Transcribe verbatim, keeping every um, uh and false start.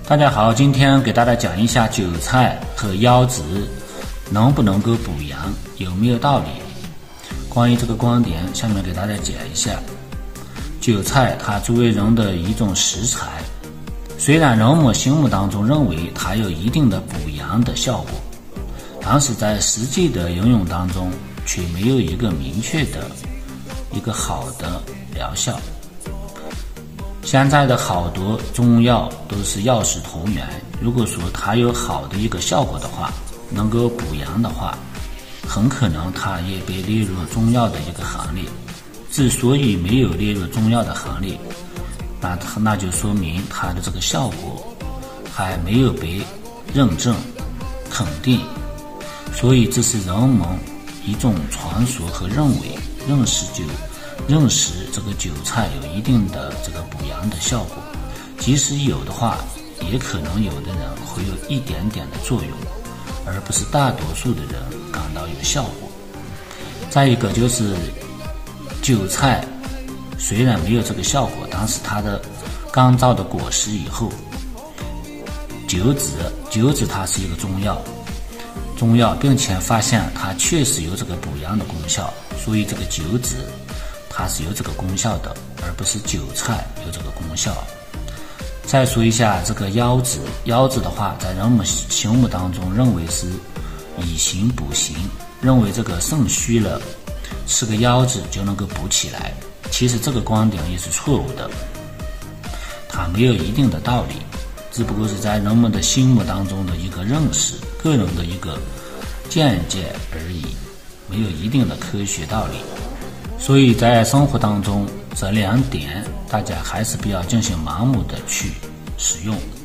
大家好，今天给大家讲一下韭菜和腰子能不能够补阳，有没有道理。关于这个观点，下面给大家解一下。韭菜它作为人的一种食材，虽然人们心目当中认为它有一定的补阳的效果，但是在实际的应用当中却没有一个明确的一个好的疗效。现在的好多中药都是药食同源，如果说它有好的一个效果的话，能够补阳的话，很可能它也被列入中药的一个行列。之所以没有列入中药的行列，那那就说明它的这个效果还没有被认证肯定，所以这是人们一种传说和认为认识就认识这个韭菜有一定的这个补阳的效果，即使有的话，也可能有的人会有一点点的作用，而不是大多数的人感到有效果。再一个就是韭菜虽然没有这个效果，但是它的干燥的果实以后，韭子韭子它是一个中药中药并且发现它确实有这个补阳的功效，所以这个韭子它是有这个功效的，而不是韭菜有这个功效。再说一下这个腰子，腰子的话，在人们心目当中认为是以形补形，认为这个肾虚了，吃个腰子就能够补起来。其实这个观点也是错误的，它没有一定的道理，只不过是在人们的心目当中的一个认识，个人的一个见解而已，没有一定的科学道理。所以在生活当中，这两点大家还是不要进行盲目的去使用。